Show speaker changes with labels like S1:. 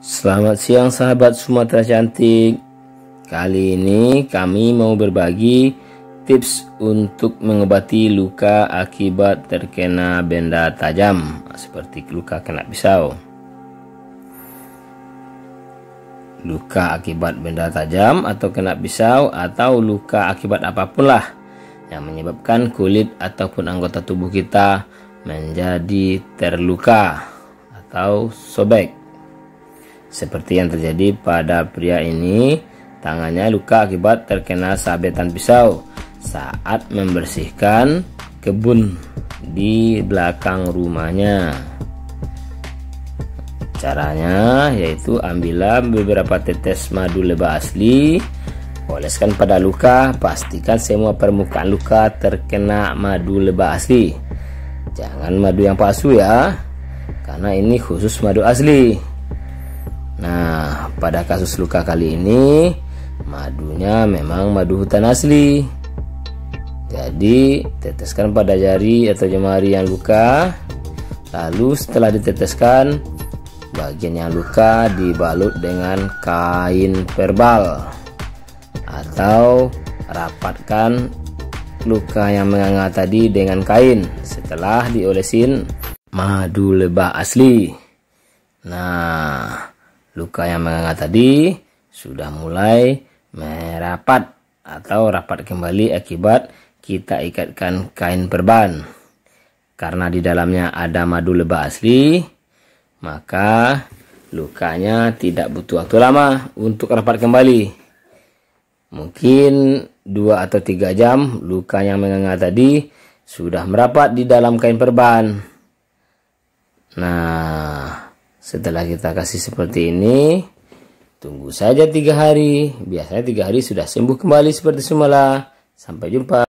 S1: Selamat siang sahabat Sumatera cantik. Kali ini kami mau berbagi tips untuk mengobati luka akibat terkena benda tajam, seperti luka kena pisau. Luka akibat benda tajam atau kena pisau, atau luka akibat apapun lah yang menyebabkan kulit ataupun anggota tubuh kita menjadi terluka atau sobek. Seperti yang terjadi pada pria ini, tangannya luka akibat terkena sabetan pisau saat membersihkan kebun di belakang rumahnya. Caranya yaitu ambillah beberapa tetes madu lebah asli, oleskan pada luka, pastikan semua permukaan luka terkena madu lebah asli. Jangan madu yang palsu ya, karena ini khusus madu asli. Nah, pada kasus luka kali ini madunya memang madu hutan asli. Jadi teteskan pada jari atau jemari yang luka. Lalu setelah diteteskan, bagian yang luka dibalut dengan kain perbal, atau rapatkan luka yang menganga tadi dengan kain setelah diolesin madu lebah asli. Nah, luka yang menganga tadi sudah mulai merapat atau rapat kembali akibat kita ikatkan kain perban. Karena di dalamnya ada madu lebah asli, maka lukanya tidak butuh waktu lama untuk rapat kembali. Mungkin 2 atau 3 jam luka yang menganga tadi sudah merapat di dalam kain perban. Nah, setelah kita kasih seperti ini, tunggu saja 3 hari. Biasanya 3 hari sudah sembuh kembali seperti semula. Sampai jumpa.